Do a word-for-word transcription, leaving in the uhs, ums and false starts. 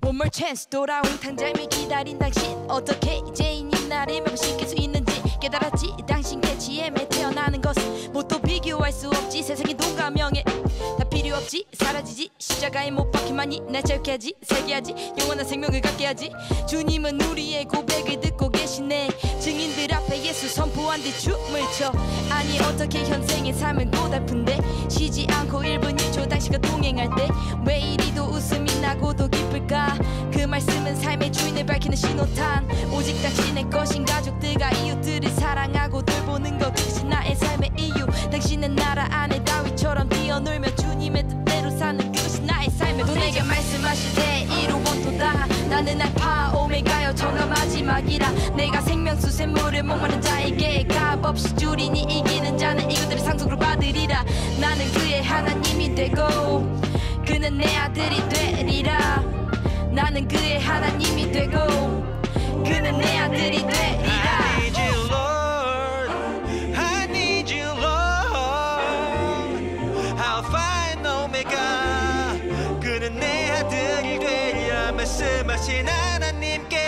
One more chance 돌아온 탕잠이 기다린 당신 어떻게 이제인이 나를 맘시킬 수 있는지 깨달았지 당신 캐치엠에 태어나는 것은 뭐 또 비교할 수 없지 세상의 돈과 명예 다 필요 없지 사라지지 십자가에 못 박히만이 날 자유케 하지 살게 하지 영원한 생명을 갖게 하지 주님은 우리의 고백을 듣고 계시네 증인들 앞에 예수 선포한 뒤 춤을 춰 아니 어떻게 현생의 삶은 고달픈데 쉬지 않고 일 분 일 초 당신과 동행할 때 왜 이리도 웃음이 나고도 기쁠까 그 말씀은 삶의 주인을 밝히는 신호탄 오직 당신의 것인 가족들과 이웃들을 사랑하고 돌보는 것 그것이 나의 삶의 이유 당신의 나라 안에 다윗처럼 뛰어놀며 주님의 뜻대로 사는 그것이 나의 삶의 또 내게 말씀하실 때 이루원도다 나는 알파 오메가여 처음과 마지막이라 내가 생명수 샘물을 목마른 자에게 값없이 주리니 이기는 자는 이것들을 상속으로 받으리라 나는 그의 하나님이 되고 그는 내 아들이 되리라 나는 그의 하나님이 되고 그는 내 아들이 되리라 I need you Lord I need you Lord Alpha and Omega 그는 내 아들이 되리라 말씀하신 하나님께